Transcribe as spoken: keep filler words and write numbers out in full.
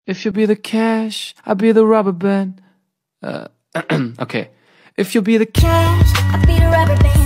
If you be the cash, I'll be the rubber band. Uh, okay. If you be the cash, I'll be the rubber band.